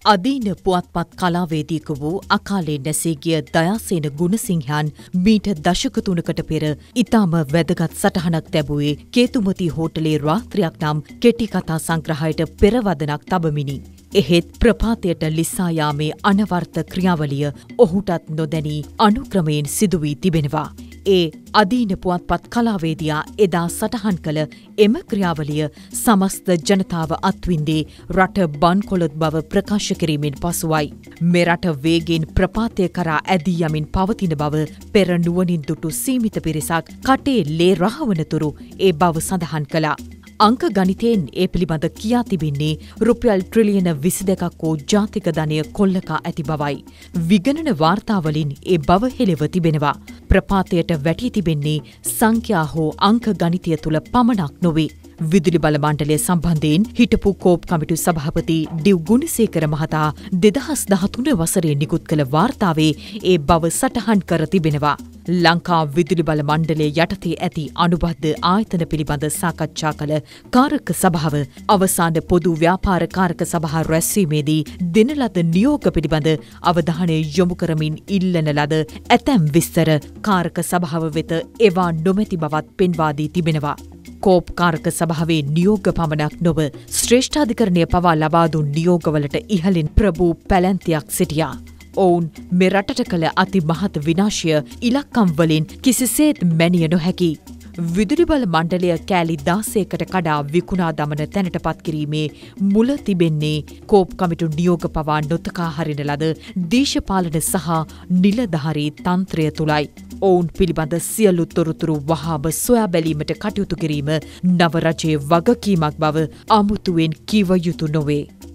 අදීන පුවත්පත් කලාවේදියෙකු වූ අකාලේ නැසී ගිය දයාසේන ගුණසිංහයන් මීට දශක 3කට පෙර ඉතාම වැදගත් සටහනක් තැබුවේ කේතුමති හෝටලේ රාත්‍රියක් නම් කෙටි කතා සංග්‍රහයට පෙරවදනක් තබමිනි. එහෙත් ප්‍රපාතයට ලිස්සා යාමේ අනවර්ථ ක්‍රියාවලිය ඔහුටත් නොදැනී අනුක්‍රමයෙන් සිදු වී තිබෙනවා. ඒ අදීන පුවත්පත් කලාවේදියා එදා සටහන් කළ එම ක්‍රියාවලිය සමස්ත ජනතාව අත්විඳේ රට බන්කොළොත් බව ප්‍රකාශ කිරීමෙන් පසුවයි. මෙරට වේගෙන් ප්‍රපාතය කරා ඇදී යමින් පවතින බව පෙර නුවණින් දුටු සීමිත පිරිසක් කටේ ලේ රහවනතුරු ඒ බව සඳහන් කළා. අංක ගණිතයෙන් ඒ පිළිබඳ කියා තිබෙන්නේ රුපියල් ට්‍රිලියන 22ක් වූ ජාතික ධනය කොල්ලකා ඇති බවයි. විගණන වාර්තාවලින් ඒ බව හෙළිව තිබෙනවා. ප්‍රපාතයට වැටී තිබෙන්නේ සංඛ්‍යා හෝ අංක ගණිතය තුළ පමණක් නොවේ. විදුලි බල මණ්ඩලය සම්බන්ධයෙන් හිටපු කෝප් කමිටු සභාපති ඩිව් ගුණසේකර මහතා 2013 වසරේ නිකුත් කළ වාර්තාවේ ඒ බව සටහන් කර තිබෙනවා. ලංකා විදුලි බල මණ්ඩලය යටතේ ඇති අනුබද්ධ ආයතන පිළිබඳ සාකච්ඡා කළ කාරක සභාව අවසාන පොදු ව්‍යාපාර කාරක සභා රැස්වීමේදී දෙන ලද නියෝග පිළිබඳ අවධානය යොමු කරමින් ඉල්ලන ලද ඇතැම් විස්තර කාරක සභාව වෙත එවා නොමැති බවත් පෙන්වා දී තිබෙනවා. කෝප් කාරක සභාවේ නියෝග පමණක් නොව ශ්‍රේෂ්ඨාධිකරණය පවා ලබා දුන් නියෝගවලට ඉහළින් ප්‍රභූ පැලැන්තියක් සිටියා. ඔවුන් මෙරටට කළ අති මහත් විනාශය ඉලක්කම් වලින් කිසිසේත් මැනිය නොහැකි. විදුලි බල මණ්ඩලය කෑලි 16කට කඩා විකුණා දමන තැනට පත් කිරීමේ මුල තිබෙන්නේ කෝප් කමිටු නියෝග පවා නොතකා හරින ලද දේශපාලන සහ නිලධාරී තන්ත්‍රය තුලයි. ඔවුන් පිළිබඳ සියලු තොරතුරු වහාම සොයා බැලීමට කටයුතු කිරීම නව රජයේ වගකීමක් බව අමුතුවෙන් කිව යුතු නොවේ.